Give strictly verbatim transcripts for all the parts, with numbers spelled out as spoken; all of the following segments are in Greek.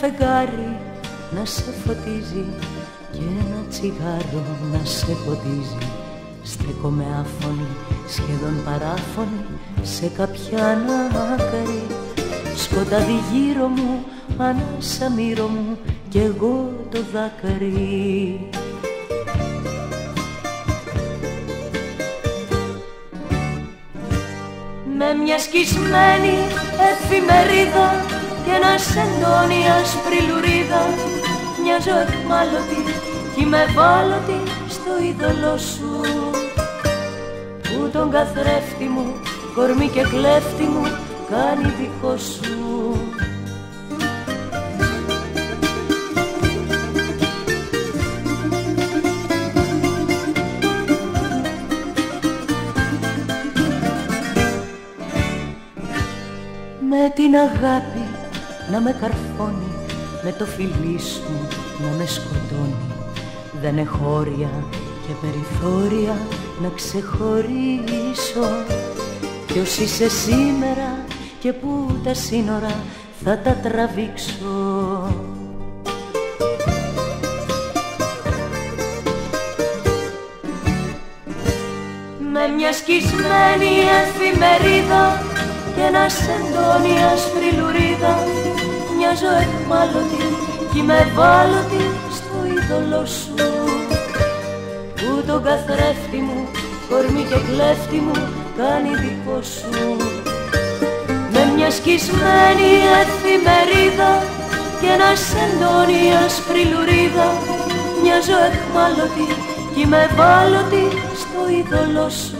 φεγγάρι να σε φωτίζει και ένα τσιγάρο να σε ποτίζει. Στέκομαι άφωνη, σχεδόν παράφωνη, σε κάποια ανάκαρη. Σκοτάδι γύρω μου, ανάσα μύρο μου κι εγώ το δάκαρυ. Με μια σκισμένη εφημερίδα και ένα σεντόνι άσπρη λουρίδα, μοιάζω εχμάλωτη κι είμαι ευάλωτη στο είδωλο σου, που τον καθρέφτη μου, κορμί και κλέφτη μου, κάνει δικό σου. Με την αγάπη να με καρφώνει, με το φιλί σου να με σκοτώνει. Δεν έχω όρια και περιθώρια να ξεχωρίσω. Ποιος είσαι σήμερα και πού τα σύνορα θα τα τραβήξω. Με μια σκισμένη εφημερίδα και ένα σεντόνι άσπρη λουρίδα, μοιάζω εχμάλωτη κι είμαι ευάλωτη στο είδωλο σου, που τον καθρέφτη μου, κορμί και κλέφτη μου, κάνει δικό σου. Με μια σκισμένη εφημερίδα και ένα σεντόνι άσπρη λουρίδα, μοιάζω εχμάλωτη κι είμαι ευάλωτη στο είδωλο σου,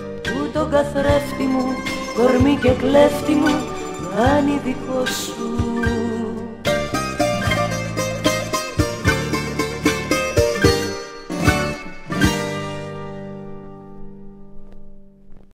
τον καθρέφτη μου, κορμί και κλέφτη μου, κάνει δικό σου.